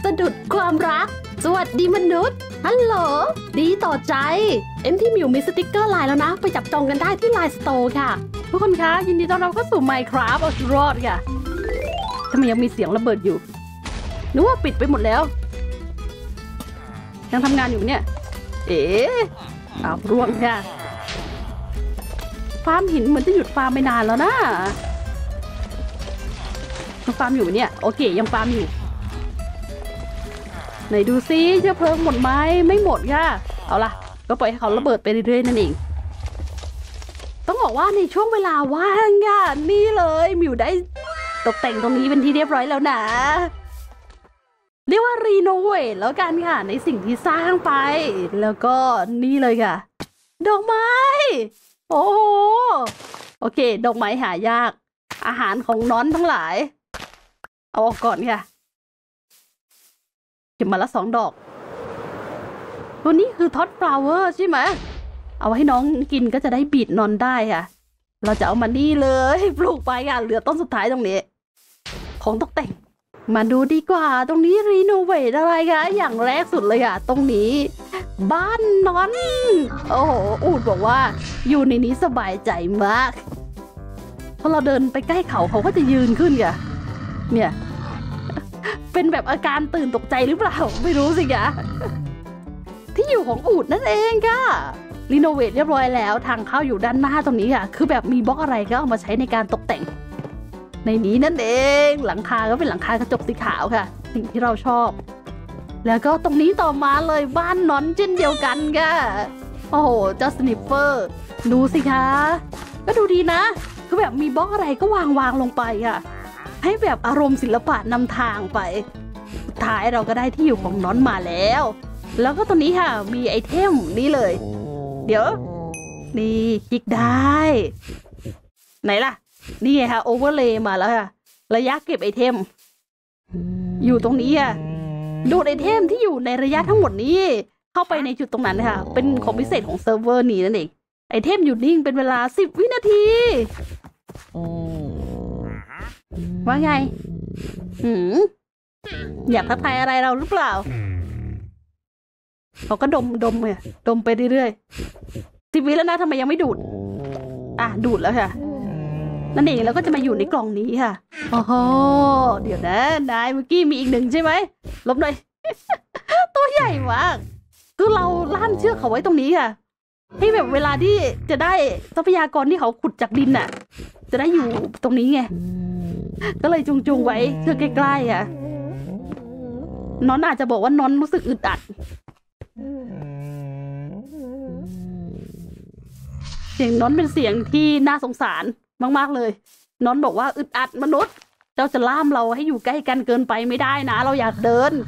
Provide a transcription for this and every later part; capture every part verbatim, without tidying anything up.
สะดุดความรักสวัสดีมนุษย์ฮัลโหลดีต่อใจเอ็มที่มิวมีสติกเกอร์ไลน์แล้วนะไปจับจองกันได้ที่ไลน์สโตร์ค่ะทุกคนคะยินดีต้อนรับเข้าสู่ Minecraft เอาชีวิตรอดค่ะทำไมยังมีเสียงระเบิดอยู่นึกว่าปิดไปหมดแล้วยังทำงานอยู่เนี่ยเอ๋อ้าวร่วงค่ะฟาร์มหินเหมือนจะหยุดฟาร์มไปนานแล้วนะยังฟาร์มอยู่เนี่ยโอเคยังฟาร์มอยู่ไหนดูซิเชื้อเพลิงหมดไหมไม่หมดค่ะเอาล่ะก็ปล่อยให้เขาระเบิดไปเรื่อยๆนั่นเองต้องบอกว่าในช่วงเวลาว่างค่ะนี่เลยมิวได้ตกแต่งตรงนี้เป็นที่เรียบร้อยแล้วนะเรียกว่ารีโนเวทแล้วกันค่ะในสิ่งที่สร้างไปแล้วก็นี่เลยค่ะดอกไม้โอ้โหโอเคดอกไม้หายากอาหารของน้อนทั้งหลายเอาออกก่อนค่ะเก็บมาละสองดอกตัวนี้คือท็อตฟลาวเวอร์ใช่ไหมเอาให้น้องกินก็จะได้บีดนอนได้ค่ะเราจะเอามานี่เลยปลูกไปค่ะเหลือต้นสุดท้ายตรงนี้ของตกแต่งมาดูดีกว่าตรงนี้รีโนเวทอะไรคะอย่างแรกสุดเลยอะตรงนี้บ้านนอนโอ้โหอูดบอกว่าอยู่ในนี้สบายใจมากพอเราเดินไปใกล้เขาเขาก็จะยืนขึ้นค่ะเนี่ยเป็นแบบอาการตื่นตกใจหรือเปล่าไม่รู้สิคะที่อยู่ของอูดนั่นเองค่ะรีโนเวทเรียบร้อยแล้วทางเข้าอยู่ด้านหน้าตรงนี้ค่ะคือแบบมีบล็อกอะไรก็เอามาใช้ในการตกแต่งในนี้นั่นเองหลังคาก็เป็นหลังคากระจกสีขาวค่ะสิ่งที่เราชอบแล้วก็ตรงนี้ต่อมาเลยบ้านนอนเช่นเดียวกันค่ะโอ้โหเจ้าสนิปเปอร์ดูสิคะก็ดูดีนะคือแบบมีบล็อกอะไรก็วางวางลงไปค่ะให้แบบอารมณ์ศิลปะนำทางไปสุดท้ายเราก็ได้ที่อยู่ของนอนมาแล้วแล้วก็ตรงนี้ค่ะมีไอเทมนี่เลยเดี๋ยวนี่คลิกได้ไหนล่ะนี่ไงค่ะโอเวอร์เลย์มาแล้วค่ะระยะเก็บไอเทมอยู่ตรงนี้อ่ะดูดไอเทมที่อยู่ในระยะทั้งหมดนี้เข้าไปในจุดตรงนั้นค่ะเป็นของพิเศษของเซิร์ฟเวอร์นี้นั่นเองไอเทมอยู่นิ่งเป็นเวลาสิบวินาทีว่าไงหืมอยากทักทายอะไรเราหรือเปล่าเขาก็ดมดมเลยดมไปเรื่อยๆสิบวิแล้วนะทำไมยังไม่ดูดอ่ะดูดแล้วค่ะนั่นเองแล้วก็จะมาอยู่ในกล่องนี้ค่ะโอ้โหเดี๋ยวนะนายเมื่อกี้มีอีกหนึ่งใช่ไหมลบหน่อย ตัวใหญ่มากคือเราล่ามเชือกเขาไว้ตรงนี้ค่ะให้แบบเวลาที่จะได้ทรัพยากรที่เขาขุดจากดินน่ะจะได้อยู่ตรงนี้ไงก็เลยจูงๆไว้เชือกใกล้ๆค่ะน้องอาจจะบอกว่าน้องรู้สึกอึดอัดเสียงน้องเป็นเสียงที่น่าสงสารมากๆเลยน้องบอกว่าอึดอัดมนุษย์เจ้าจะล่ามเราให้อยู่ใกล้กันเกินไปไม่ได้นะเราอยากเดิน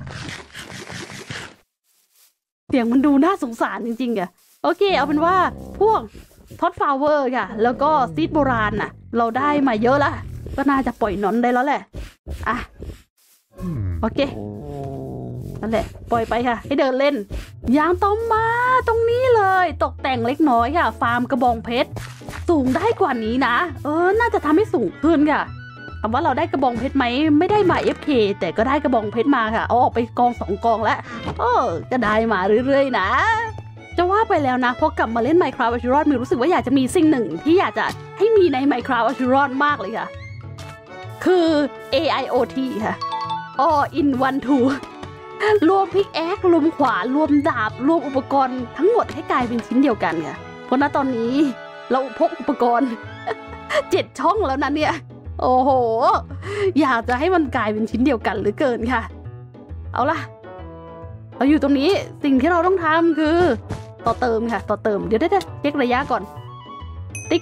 เสียงมันดูน่าสงสารจริงๆอะโอเคเอาเป็นว่าพวกท็อตฟลาวเวอร์ค่ะแล้วก็ซีดโบราณน่ะเราได้มาเยอะแล้วก็น่าจะปล่อยน้องได้แล้วแหละอ่ะโอเคนั่นแหละปล่อยไปค่ะให้เดินเล่นยางต้มมาตรงนี้เลยตกแต่งเล็กน้อยค่ะฟาร์มกระบองเพชรสูงได้กว่านี้นะเออน่าจะทำให้สูงขึ้นค่ะถามว่าเราได้กระบองเพชรไหมไม่ได้มา เอฟ เค แต่ก็ได้กระบองเพชรมาค่ะเอาออกไปกองสองกองแล้วเออก็ได้มาเรื่อยๆนะจะว่าไปแล้วนะพอกลับมาเล่น Minecraft เอาชีวิตรอดมีรู้สึกว่าอยากจะมีสิ่งหนึ่งที่อยากจะให้มีใน Minecraft เอาชีวิตรอดมากเลยค่ะคือ เอ ไอ โอ ที ค่ะ all in one two รวมพิกแอครวมขวานรวมดาบรวมอุปกรณ์ทั้งหมดให้กลายเป็นชิ้นเดียวกันค่ะเพราะณตอนนี้เราพกอุปกรณ์เจ็ดช่องแล้วนะเนี่ยโอ้โหอยากจะให้มันกลายเป็นชิ้นเดียวกันหรือเกินค่ะเอาล่ะเราอยู่ตรงนี้สิ่งที่เราต้องทำคือต่อเติมค่ะต่อเติมเดี๋ยวได้เช็คระยะก่อนติ๊ก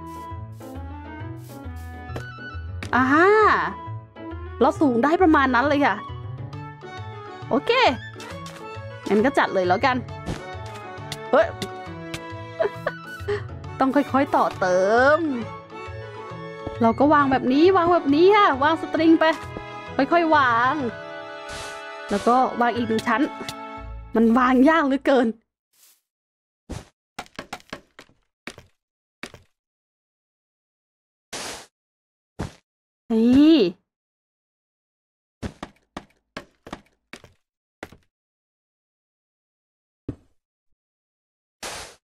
อ่าเราสูงได้ประมาณนั้นเลยค่ะโอเคงั้นก็จัดเลยแล้วกันเฮ้ย ต้องค่อยๆต่อเติมเราก็วางแบบนี้วางแบบนี้ค่ะวางสตริงไปค่อยๆวางแล้วก็วางอีกหนึ่งชั้นมันวางยากเหลือเกินนี่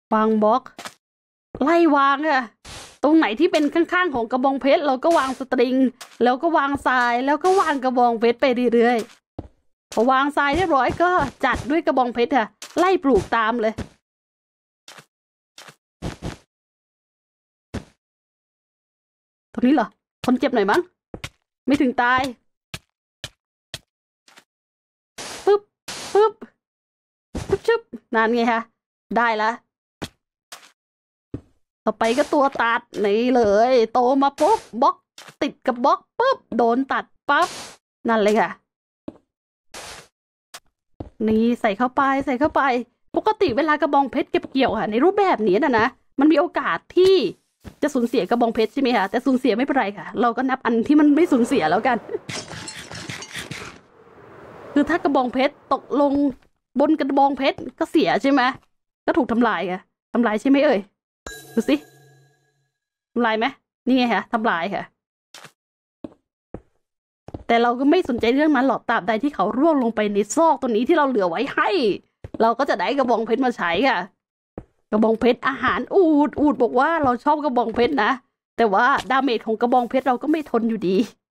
วางบล็อกไล่วางอะตรงไหนที่เป็นข้างๆของกระบองเพชรเราก็วางสตริงแล้วก็วางทรายแล้วก็วางกระบองเพชรไปเรื่อยๆพอวางทรายเรียบร้อยก็จัดด้วยกระบองเพชรค่ะไล่ปลูกตามเลยตรงนี้เหรอคนเจ็บหน่อยมั้งไม่ถึงตายปึ๊บปึ๊บปึ๊บชึบนานไงคะได้ละต่อไปก็ตัวตัดนี่เลยโตมาปุ๊บบล็อกติดกับบล็อกปุ๊บโดนตัดปั๊บนั่นเลยค่ะนี่ใส่เข้าไปใส่เข้าไปปกติเวลากระบองเพชรเก็บเกี่ยวค่ะในรูปแบบนี้นะนะมันมีโอกาสที่จะสูญเสียกระบองเพชรใช่ไหมคะแต่สูญเสียไม่เป็นไรค่ะเราก็นับอันที่มันไม่สูญเสียแล้วกันคือถ้ากระบองเพชรตกลงบนกระบองเพชรก็เสียใช่ไหมก็ถูกทำลายค่ะทำลายใช่ไหมเอ่ยดูสิทำลายไหมนี่ไงค่ะทำลายค่ะแต่เราก็ไม่สนใจเรื่องนั้นหรอกตราบใดที่เขาร่วงลงไปในซอกตัวนี้ที่เราเหลือไว้ให้เราก็จะได้กระบองเพชรมาใช้ค่ะกระบองเพชรอาหารอูดอูดบอกว่าเราชอบกระบองเพชรนะแต่ว่าดาเมจของกระบองเพชรเราก็ไม่ทนอยู่ดี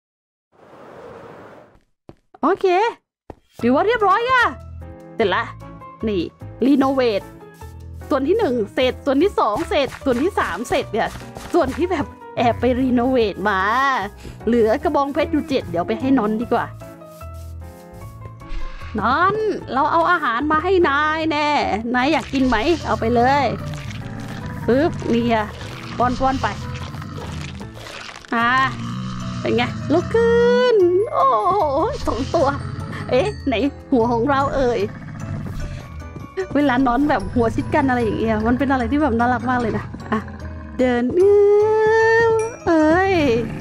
โอเคถือว่าเรียบร้อยค่ะเสร็จละนี่รีโนเวทส่วนที่หนึ่งเสร็จส่วนที่สองเสร็จส่วนที่สามเสร็จเนี่ยส่วนที่แบบแอบไปรีโนเวทมาเหลือกระบองเพชรอยู่เจ็ดเดี๋ยวไปให้นอนดีกว่านอนเราเอาอาหารมาให้นายแน่นายอยากกินไหมเอาไปเลยปึ๊บนี่อะป้อนป้อนไปอ่าเป็นไงลุกขึ้นโอ้สองตัวเอ๊ะไหนหัวของเราเอ่ยเวลานอนแบบหัวชิดกันอะไรอย่างเงี้ยมันเป็นอะไรที่แบบน่ารักมากเลยนะอ่ะเดินเอ้ย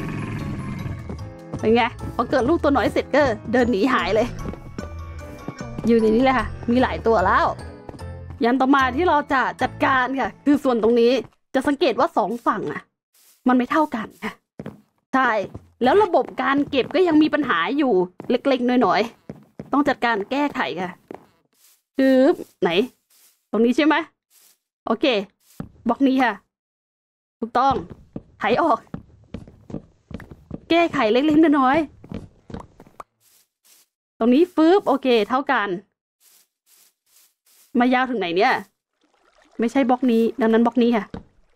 เป็นไงพอเกิดลูกตัวน้อยเสร็จก็เดินหนีหายเลยอยู่ในนี้เลยค่ะมีหลายตัวแล้วยันต่อมาที่เราจะจัดการค่ะคือส่วนตรงนี้จะสังเกตว่าสองฝั่งอ่ะมันไม่เท่ากันค่ะใช่แล้วระบบการเก็บก็ยังมีปัญหาอยู่เล็กๆน้อยๆต้องจัดการแก้ไขค่ะคือไหนตรงนี้ใช่ไหมโอเคบล็อกนี้ค่ะถูกต้องไถออกแก้ไขเล็กๆน้อยๆตรงนี้ฟืบโอเคเท่ากันมายาวถึงไหนเนี่ยไม่ใช่บล็อกนี้ดังนั้นบล็อกนี้ค่ะ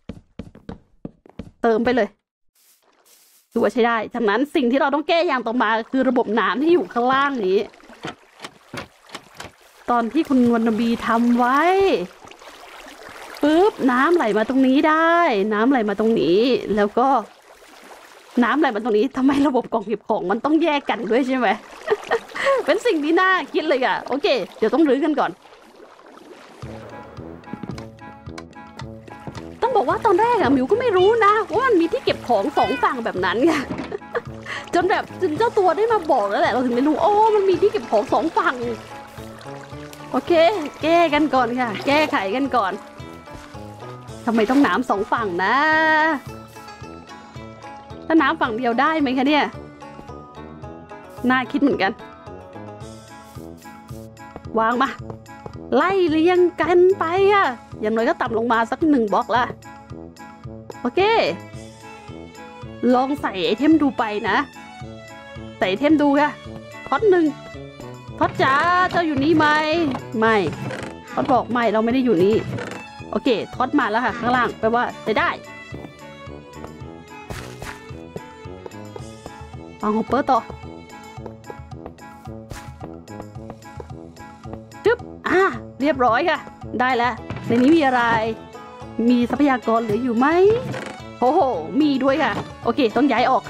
เติมไปเลยถือว่าใช้ได้จากนั้นสิ่งที่เราต้องแก้อย่างต่อมาคือระบบน้ำที่อยู่ข้างล่างนี้ตอนที่คุณวรรณบีทำไว้ปึ๊บน้ำไหลมาตรงนี้ได้น้ำไหลมาตรงนี้แล้วก็น้ำไหลมาตรงนี้ทำไมระบบกล่องเก็บของมันต้องแยกกันด้วยใช่ไหม เป็นสิ่งที่น่าคิดเลยอ่ะโอเคเดี๋ยวต้องรื้อกันก่อนต้องบอกว่าตอนแรกอะมิวก็ไม่รู้นะว่ามันมีที่เก็บของสองฝั่งแบบนั้นไง จนแบบจนเจ้าตัวได้มาบอกแล้วแหละเราถึงได้รู้โอ้มันมีที่เก็บของสองฝั่งโอเคแก้กันก่อนค่ะแก้ไขกันก่อนทำไมต้องน้ำสองฝั่งนะถ้าน้ำฝั่งเดียวได้ไหมคะเนี่ยน่าคิดเหมือนกันวางมาไล่เรียงกันไปอะอย่างน้อยก็ต่ำลงมาสักหนึ่งบล็อกละโอเคลองใส่ไอเทมดูไปนะใส่ไอเทมดูค่ะท็อตหนึ่งท็อตจ๋าเจ้าอยู่นี่ไหมไม่ท็อตบอกไม่เราไม่ได้อยู่นี่โอเคท็อตมาแล้วค่ะข้างล่างแปลว่าจะได้วางฮอปเปอร์ต่อจึ๊บอ่ะเรียบร้อยค่ะได้แล้วในนี้มีอะไรมีทรัพยากรเหลืออยู่ไหมโอ้โหมีด้วยค่ะโอเคต้องย้ายออก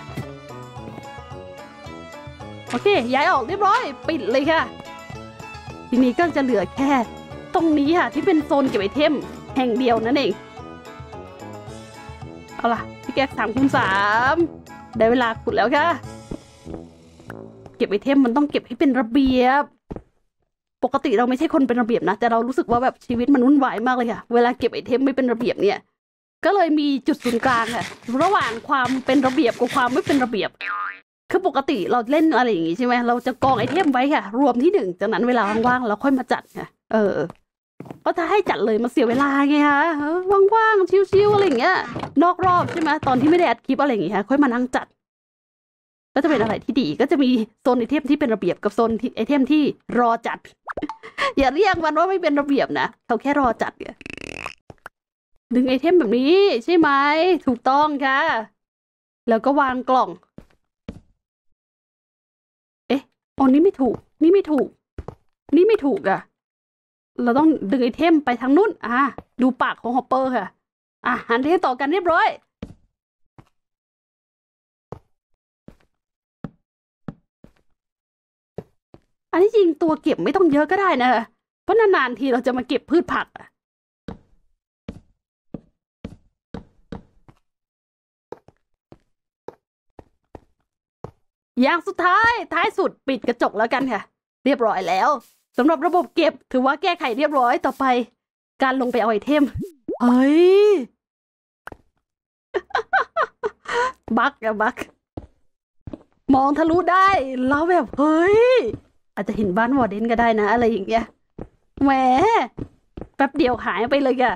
โอเคย้ายออกเรียบร้อยปิดเลยค่ะทีนี้ก็จะเหลือแค่ตรงนี้ค่ะที่เป็นโซนเก็บไอเทมแห่งเดียวนั่นเองเอาล่ะพี่แก๊กสามคูณสามได้เวลาขุดแล้วค่ะเก็บไอเทมมันต้องเก็บให้เป็นระเบียบปกติเราไม่ใช่คนเป็นระเบียบนะแต่เรารู้สึกว่าแบบชีวิตมันวุ่นวายมากเลยค่ะเวลาเก็บไอเทมไม่เป็นระเบียบเนี่ยก็เลยมีจุดศูนย์กลางค่ะระหว่างความเป็นระเบียบกับความไม่เป็นระเบียบคือปกติเราเล่นอะไรอย่างงี้ใช่ไหมเราจะกองไอเทมไว้ค่ะรวมที่หนึ่งจากนั้นเวลาว่างๆเราค่อยมาจัดค่ะเออก็จะให้จัดเลยมาเสียเวลาไงคะว่างๆชิวๆอะไรอย่างเงี้ยนอกรอบใช่ไหมตอนที่ไม่ได้อัดคลิปอะไรอย่างเงี้ยค่อยมานั่งจัดก็จะเป็นอะไรที่ดีก็จะมีโซนไอเทมที่เป็นระเบียบกับโซนไอเทมที่รอจัด อย่าเรียกมันว่าไม่เป็นระเบียบนะเขาแค่รอจัดเนี่ยดึงไอเทมแบบนี้ใช่ไหมถูกต้องค่ะแล้วก็วางกล่องเอ๊ะอ๋อนี่ไม่ถูกนี่ไม่ถูกนี่ไม่ถูกอะเราต้องดึงไอเทมไปทางนู้นอ่ะดูปากของฮอปเปอร์ค่ะอ่ะหันเทต่อกันเรียบร้อยอันนี้จริงตัวเก็บไม่ต้องเยอะก็ได้นะเพราะนานๆทีเราจะมาเก็บพืชผักอะอย่างสุดท้ายท้ายสุดปิดกระจกแล้วกันค่ะเรียบร้อยแล้วสำหรับระบบเก็บถือว่าแก้ไขเรียบร้อยต่อไปการลงไปเอาไอเทมเฮ้ย บักอะบักมองทะลุได้แล้วแบบเฮ้ยอาจจะเห็นบ้านวอร์เดนก็ได้นะอะไรอย่างเงี้ยแหมแป๊บเดียวหายไปเลยอะ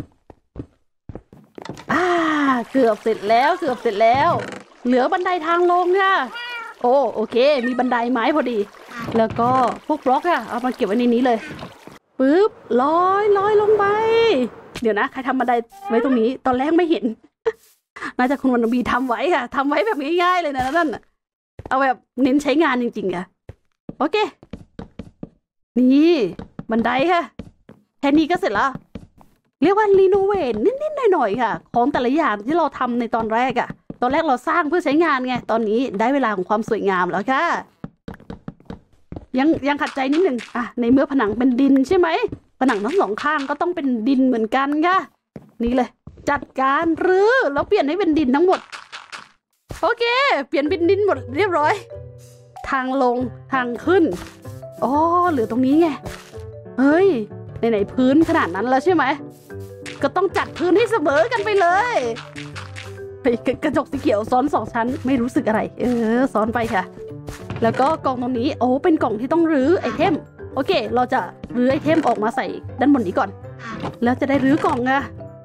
อ่าเกือบเสร็จแล้วเกือบเสร็จแล้วเหลือบันไดทางลงค่ะโอ้โอเคมีบันไดไม้พอดีแล้วก็พวกบล็อกอะเอามาเก็บไว้ในนี้เลยปึ๊บลอยลอยลงไปเดี๋ยวนะใครทำบันไดไว้ตรงนี้ตอนแรกไม่เห็น น่าจะคุณวันบีทำไว้ค่ะทำไว้แบบง่ายๆเลยนะนั่นน่ะเอาแบบเน้นใช้งานจริงๆค่ะโอเคนี่บันไดค่ะแค่นี้ก็เสร็จแล้วเรียกว่ารีโนเวทนิดๆหน่อยๆค่ะของแต่ละอย่างที่เราทำในตอนแรกอะตอนแรกเราสร้างเพื่อใช้งานไงตอนนี้ได้เวลาของความสวยงามแล้วค่ะยังยังขัดใจนิดหนึ่งอ่ะในเมื่อผนังเป็นดินใช่ไหมผนังทั้งสองข้างก็ต้องเป็นดินเหมือนกันค่ะนี่เลยจัดการรื้อแล้วเปลี่ยนให้เป็นดินทั้งหมดโอเคเปลี่ยนเป็นดินหมดเรียบร้อยทางลงทางขึ้นอ๋อเหลือตรงนี้ไงเฮ้ยไหนๆพื้นขนาดนั้นแล้วใช่ไหมก็ต้องจัดพื้นให้เสมอกันไปเลยกระจกสีเขียวซ้อนสองชั้นไม่รู้สึกอะไรเออซ้อนไปค่ะแล้วก็กล่องตรงนี้โอ้เป็นกล่องที่ต้องรื้อไอเทมโอเคเราจะรื้อไอเทมออกมาใส่ด้านบนนี้ก่อนแล้วจะได้รื้อกล่องอะ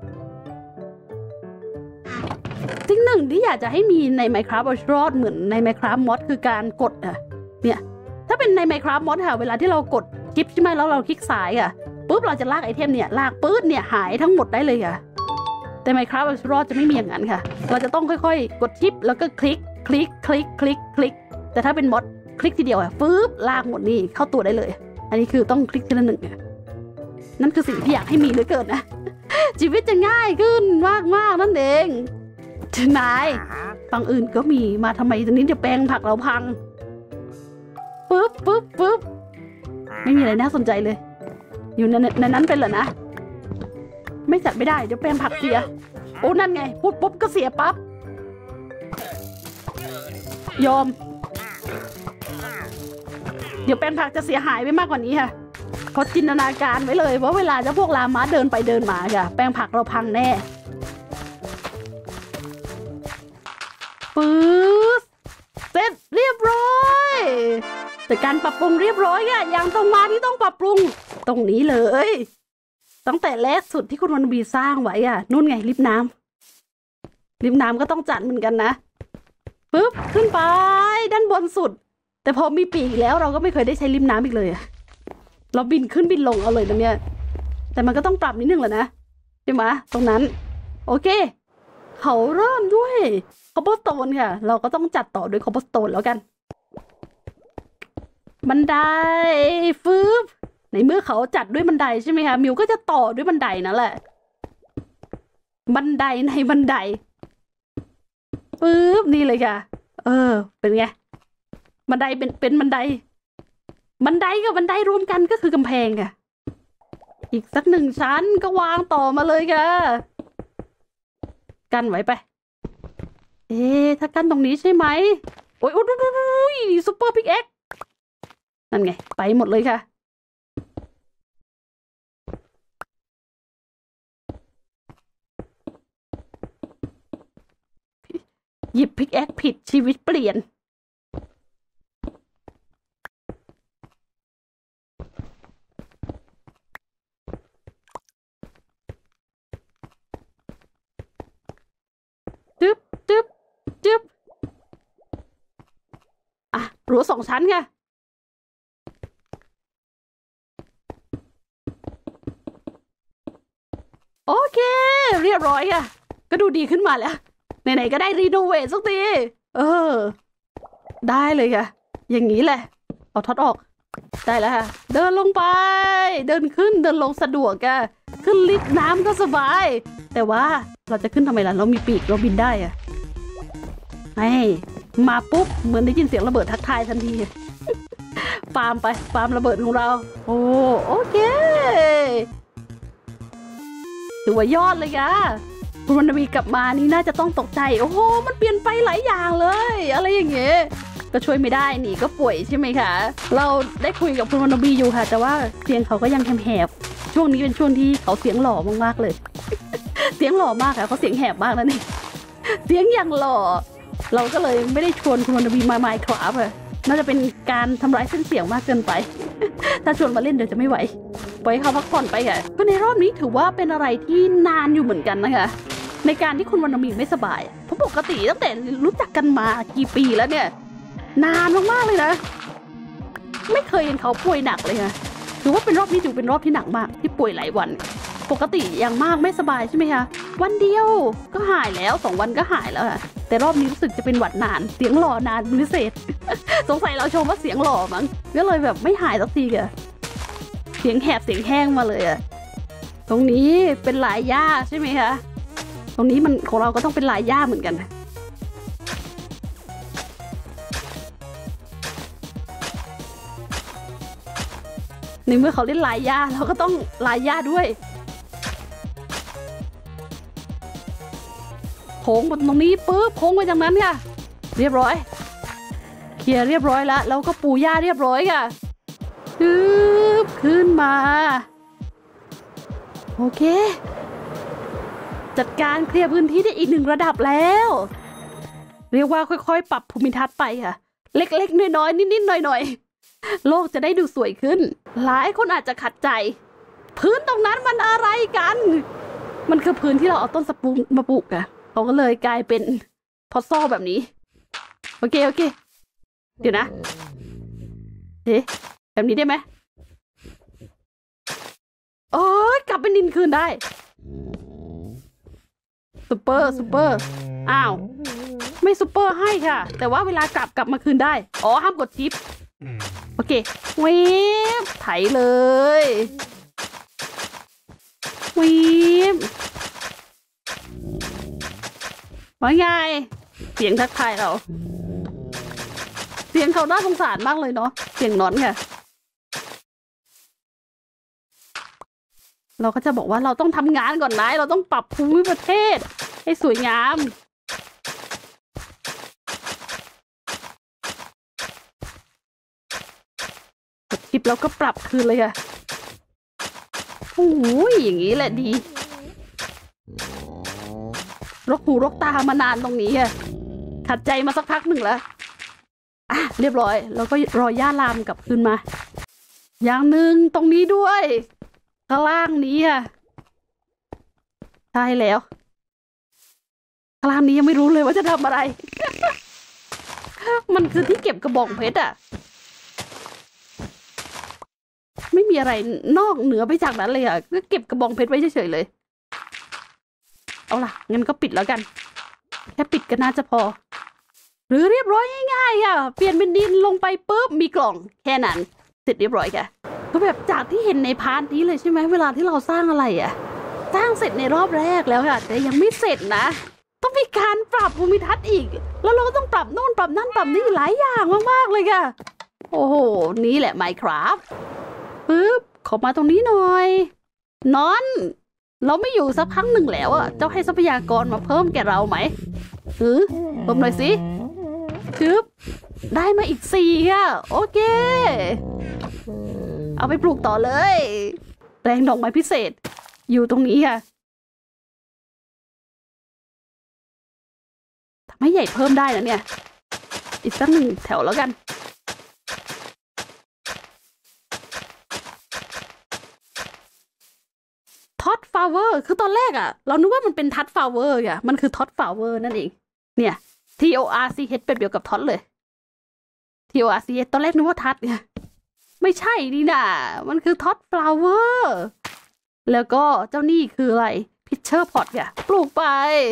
สิ่งหนึ่งที่อยากจะให้มีใน Minecraft เอาชีวิตรอดเหมือนใน Minecraft Mod คือการกดอะเนี่ยถ้าเป็นใน Minecraft Mod ค่ะเวลาที่เรากดชิปใช่ไหมแล้วเราคลิกซ้ายอะปุ๊บเราจะลากไอเทมเนี่ยลากปื๊ดเนี่ยหายทั้งหมดได้เลยค่ะแต่ Minecraft เอาชีวิตรอดจะไม่มีอย่างนั้นค่ะเราจะต้องค่อยๆกดชิปแล้วก็คลิกคลิกคลิกคลิกคลิกแต่ถ้าเป็นมอดคลิกทีเดียวอะปึ๊บลากหมดนี่เข้าตัวได้เลยอันนี้คือต้องคลิกทีละหนึ่งนั่นคือสิ่งที่อยากให้มีเหลือเกินนะชีวิตจะง่ายขึ้นมากๆนั่นเองนายฝั่งอื่นก็มีมาทำไมตรงนี้จะแปลงผักเราพังปึ๊บปึ๊บปึ๊บไม่มีอะไรน่าสนใจเลยอยู่ในในนั้นเป็นเหรอนะไม่จัดไม่ได้เดี๋ยวแปลงผักเสียโอ้นั่นไงพูดปุ๊บก็เสียปั๊บยอมเดี๋ยวแปลงผักจะเสียหายไปมากกว่านี้ค่ะเพราะจินตนาการไว้เลยว่าเวลาจะพวกลาม้าเดินไปเดินมาค่ะแปลงผักเราพังแน่ปื๊ดเสร็จเรียบร้อยแต่การปรับปรุงเรียบร้อยอะอย่างตรงมาที่ต้องปรับปรุงตรงนี้เลยตั้งแต่แรกสุดที่คุณวันบีสร้างไว้อะนู่นไงลิฟต์น้ำลิฟต์น้ำก็ต้องจัดเหมือนกันนะปึ๊บขึ้นไปด้านบนสุดแต่พอมีปีกแล้วเราก็ไม่เคยได้ใช้ลิฟต์น้ำอีกเลยเราบินขึ้นบินลงเอาเลยตรงเนี้ยแต่มันก็ต้องปรับนิดนึงแหละนะใช่ไหมตรงนั้นโอเคเขาเริ่มด้วยคอบเบอร์สโตนค่ะเราก็ต้องจัดต่อด้วยคอบเบอร์สโตนแล้วกันบันไดฟืบในเมื่อเขาจัดด้วยบันไดใช่ไหมคะมิวก็จะต่อด้วยบันไดนั่นแหละบันไดในบันไดฟืบนี่เลยค่ะเออเป็นไงบันไดเป็นเป็นบันไดบันไดกับบันไดรวมกันก็คือกำแพงค่ะอีกสักหนึ่งชั้นก็วางต่อมาเลยค่ะกันไว้ไปเอ๊ะถ้ากันตรงนี้ใช่ไหมโอ้ยโอ้ยโอ้ยซุปเปอร์พิกแอ็กนั่นไงไปหมดเลยค่ะหยิบพิกแอ็กผิดชีวิตเปลี่ยนรั้วสองชั้นไงโอเคเรียบร้อยค่ะก็ดูดีขึ้นมาแล้วไหนๆก็ได้รีโนเวทสักทีเออได้เลยค่ะอย่างนี้แหละเอาท็อตออกได้แล้วค่ะเดินลงไปเดินขึ้นเดินลงสะดวกอะขึ้นลิฟต์น้ำก็สบายแต่ว่าเราจะขึ้นทำไมล่ะเรามีปีกเราบินได้อะไอ้มาปุ๊บเหมือนได้ยินเสียงระเบิดทักทายทันทีฟาร์มไปฟาร์มระเบิดของเราโอ้โอเคถือว่ายอดเลยค่ะคุณวรรณวีกลับมานี่น่าจะต้องตกใจโอ้โหมันเปลี่ยนไปหลายอย่างเลยอะไรอย่างเงี้ยก็ช่วยไม่ได้หนีก็ป่วยใช่ไหมคะเราได้คุยกับคุณวรรณวีอยู่ค่ะแต่ว่าเสียงเขาก็ยังแหบๆช่วงนี้เป็นช่วงที่เขาเสียงหล่อมากๆเลยเสียงหล่อมากค่ะเขาเสียงแหบมากแล้วนี่เสียงอย่างหล่อเราก็เลยไม่ได้ชวนคุณวรรณวีมาไมค์ครับค่ะน่าจะเป็นการทำร้ายเส้นเสียงมากเกินไปถ้าชวนมาเล่นเดี๋ยวจะไม่ไหวปล่อยเขาพักผ่อนไปค่ะก็ในรอบนี้ถือว่าเป็นอะไรที่นานอยู่เหมือนกันนะคะในการที่คุณวรรณวีไม่สบายเพราะปกติตั้งแต่รู้จักกันมากี่ปีแล้วเนี่ยนานมากๆเลยนะไม่เคยเห็นเขาป่วยหนักเลยค่ะถือว่าเป็นรอบนี้ถือเป็นรอบที่หนักมากที่ป่วยหลายวันปกติอย่างมากไม่สบายใช่ไหมคะวันเดียวก็หายแล้วสองวันก็หายแล้วค่ะแต่รอบนี้รู้สึกจะเป็นหวัดนานเสียงหล่อนานพิเศษ สงสัยเราชมว่าเสียงหล่อมั้งก็เลยแบบไม่หายสักทีอะเสียงแหบเสียงแห้งมาเลยอะตรงนี้เป็นลายหญ้าใช่ไหมคะตรงนี้มันของเราก็ต้องเป็นลายหญ้าเหมือนกันในเมื่อเขาเล่นลายหญ้าเราก็ต้องลายหญ้าด้วยโค้งบนตรงนี้ปุ๊บโค้งไปจากนั้นค่ะเรียบร้อยเคลียร์เรียบร้อยแล้วแล้วก็ปูหญ้าเรียบร้อยค่ะปึ๊บขึ้นมาโอเคจัดการเคลียร์พื้นที่ได้อีกหนึ่งระดับแล้วเรียกว่าค่อยๆปรับภูมิทัศน์ไปค่ะเล็กๆน้อยๆนิดๆหน่อยๆโลกจะได้ดูสวยขึ้นหลายคนอาจจะขัดใจพื้นตรงนั้นมันอะไรกันมันคือพื้นที่เราเอาต้นสปูมาปลูกอะเขาก็เลยกลายเป็นพอซอแบบนี้โอเคโอเคเดี๋ยวนะเฮ้แบบนี้ได้ไหมโอ้ยกลับเป็นดินคืนได้ซูเปอร์ซูเปอร์อ้าวไม่ซูเปอร์ให้ค่ะแต่ว่าเวลากลับกลับมาคืนได้อ๋อห้ามกดชิปโอเคเวฟไถเลยเวฟว่าไงเสียงทักทายเราเสียงเขาน่าสงสารมากเลยเนาะเสียงนอนค่ะเราก็จะบอกว่าเราต้องทำงานก่อนนะเราต้องปรับภูมิประเทศให้สวยงามกดชิปแล้วก็ปรับคืนเลยค่ะโอ้ยอย่างนี้แหละดีรกหูรกตามานานตรงนี้ค่ะขัดใจมาสักพักหนึ่งแล้วอ่ะเรียบร้อยแล้วก็รอย่าลามกลับคืนมาอย่างหนึ่งตรงนี้ด้วยข้างล่างนี้อ่ะใช่แล้วข้างล่างนี้ยังไม่รู้เลยว่าจะทำอะไร มันคือที่เก็บกระบองเพชรอ่ะไม่มีอะไรนอกเหนือไปจากนั้นเลยอ่ะก็เก็บกระบองเพชรไว้เฉยๆเลยเอาล่ะงั้นก็ปิดแล้วกันแค่ปิดก็น่าจะพอหรือเรียบร้อยง่ายๆอ่ะเปลี่ยนเป็นดินลงไปปุ๊บมีกล่องแค่นั้นเสร็จเรียบร้อยค่ะก็แบบจากที่เห็นในพาร์ทนี้เลยใช่ไหมเวลาที่เราสร้างอะไรอ่ะสร้างเสร็จในรอบแรกแล้วค่ะแต่ยังไม่เสร็จนะต้องมีการปรับภูมิทัศน์อีกแล้วเราก็ต้องปรับโน่นปรับนั่นปรับนี่หลายอย่างมากๆเลยค่ะโอ้โหนี่แหละ Minecraft ปึ๊บขอมาตรงนี้หน่อยนอนเราไม่อยู่สักพักหนึ่งแล้วอ่ะเจ้าให้ทรัพยากรมาเพิ่มแก่เราไหมเออเพิ่มหน่อยสิปึ๊บได้มาอีกสี่ค่ะโอเคเอาไปปลูกต่อเลยแปลงดอกไม้พิเศษอยู่ตรงนี้ค่ะทำให้ใหญ่เพิ่มได้นะเนี่ยอีกสักหนึ่งแถวแล้วกันท็อตฟลาเวอร์คือตอนแรกอะเรานึกว่ามันเป็นทัดฟลาเวอร์อะมันคือท็อตฟลาเวอร์นั่นเองเนี่ย T O R C H แบบเดียวกับท็อตเลยทีโออาร์ซีตอนแรกนึกว่าทัดไงไม่ใช่นี่นะมันคือท็อตฟลาวเวอร์แล้วก็เจ้านี่คืออะไรพิชเชอร์พอตเนี่ยปลูกไป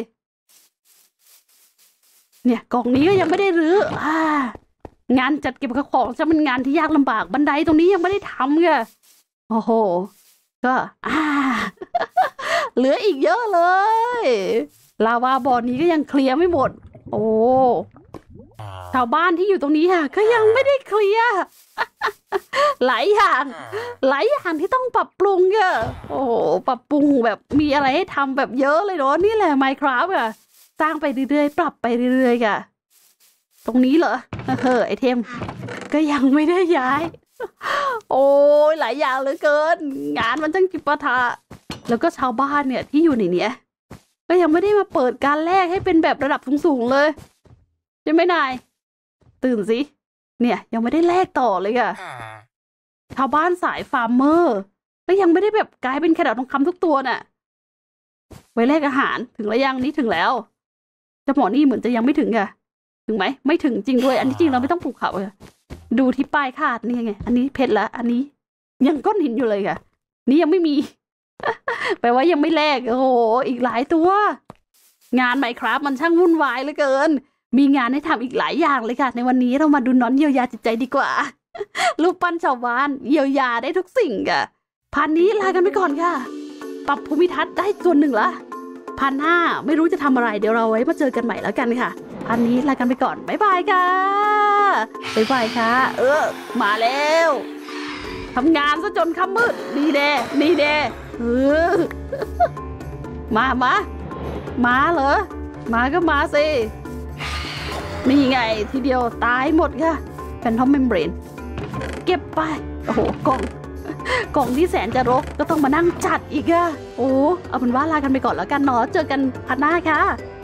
เนี่ยกล่องนี้ก็ยังไม่ได้รื้ออ่างานจัดเก็บของจะเป็นงานที่ยากลำบากบันไดตรงนี้ยังไม่ได้ทำไงโอ้โหก็อ่า เหลืออีกเยอะเลยลาวาบ่อนี้ก็ยังเคลียร์ไม่หมดโอ้ชาวบ้านที่อยู่ตรงนี้ค่ะก็ยังไม่ได้เคลียร์ หลายอย่างหลายอย่างที่ต้องปรับปรุงอะโอ้โหปรับปรุงแบบมีอะไรให้ทำแบบเยอะเลยเนาะนี่แหละ Minecraft อะสร้างไปเรื่อยๆปรับไปเรื่อยๆอะตรงนี้เหรอเออไอเทมก็ยังไม่ได้ย้าย โอ้ยหลายอย่างเหลือเกินงานมันจังจิปาถะแล้วก็ชาวบ้านเนี่ยที่อยู่ในเนี้ยก็ยังไม่ได้มาเปิดการแลกให้เป็นแบบระดับสูงๆเลยใช่ไหมนายตื่นสิเนี่ยยังไม่ได้แลกต่อเลยอะชาวบ้านสายฟาร์มเมอร์ก็ยังไม่ได้แบบกลายเป็นแครอททองคำทุกตัวน่ะไว้แลกอาหารถึงแล้วยังนี้ถึงแล้วจะหมอนี่เหมือนจะยังไม่ถึงอะถึงไหมไม่ถึงจริงด้วยอันนี้จริงเราไม่ต้องปลูกเขาเลยดูที่ป้ายคาดนี่ไงอันนี้เพชรละอันนี้ยังก้อนหินอยู่เลยค่ะนี่ยังไม่มี แปลว่ายังไม่แลกโอ้โหอีกหลายตัวงาน Minecraft มันช่างวุ่นวายเหลือเกินมีงานให้ทำอีกหลายอย่างเลยค่ะในวันนี้เรามาดูน้อนเยียวยาจิตใจดีกว่า รูปปั้นชาวบ้านเยียวยาได้ทุกสิ่งค่ะพันนี้ลากันไปก่อนค่ะปรับภูมิทัศน์ได้ส่วนหนึ่งละพันห้าไม่รู้จะทำอะไรเดี๋ยวเราไว้มาเจอกันใหม่แล้วกันค่ะพันนี้ลากันไปก่อนบ๊ายบายค่ะบ๊ายบายค่ะเออมาแล้วทำงานซะจนค่ำมืดนี่แน่นี่แน่เออ มามามาเหรอมาก็มาสินี่ไงทีเดียวตายหมดค่ะแฟนทอมเมมเบรนเก็บไปโอ้โหกล่องกล่องที่แสนจะรกก็ต้องมานั่งจัดอีกอะโอ้เอาเป็นว่าลากันไปก่อนแล้วกันเนาะเจอกันพันหน้าค่ะ